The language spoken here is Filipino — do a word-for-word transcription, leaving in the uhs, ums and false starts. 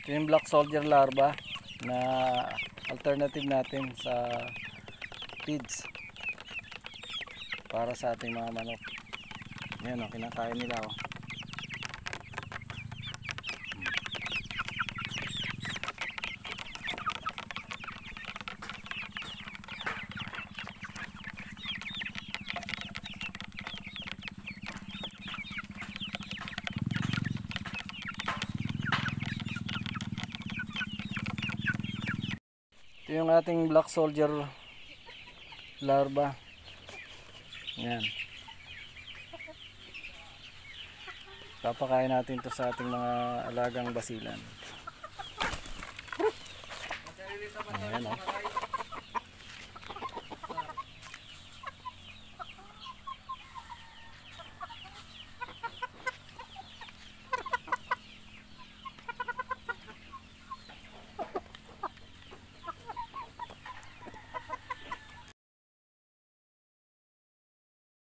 Ito yung black soldier larva na alternative natin sa feeds para sa ating mga manok. Yan o, kinakain nila o. Ito yung ating black soldier larva. Yan. Papakain natin to sa ating mga alagang basilan. Ayan o.